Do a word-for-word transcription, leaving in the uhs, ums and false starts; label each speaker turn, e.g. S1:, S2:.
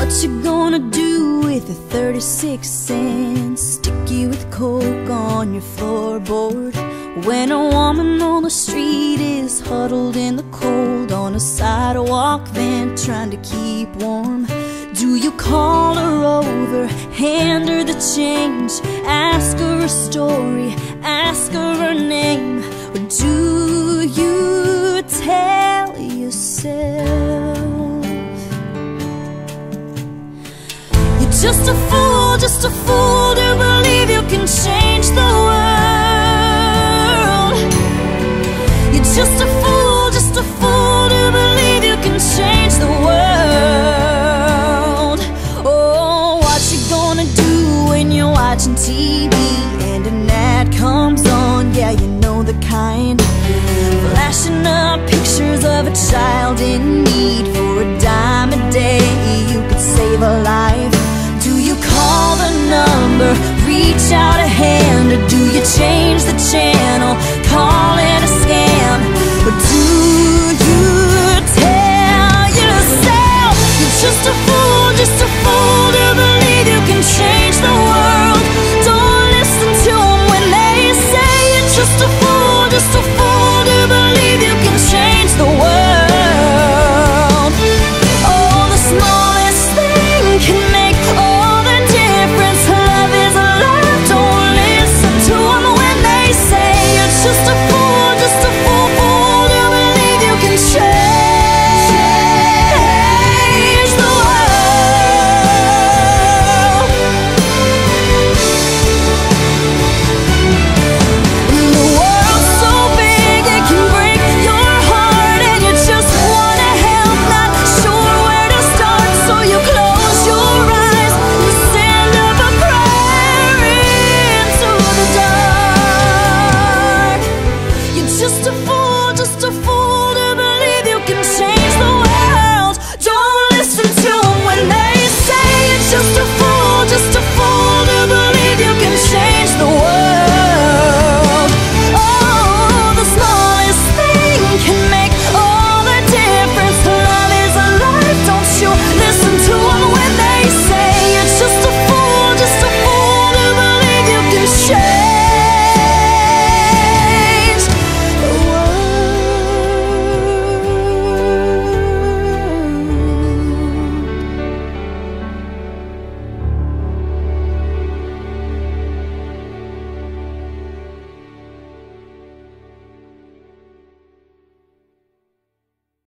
S1: What you gonna do with the thirty-six cents? Sticky with coke on your floorboard, when a woman on the street is huddled in the cold on a sidewalk vent trying to keep warm. Do you call her over, hand her the change, ask her a story, ask her her name? Or do you tell yourself you're just a fool, just a fool to believe you can change the world? You're just a fool, just a fool to believe you can change the world. Oh, what you gonna do when you're watching T V and an ad comes on? Yeah, you know the kind, flashing up pictures of a child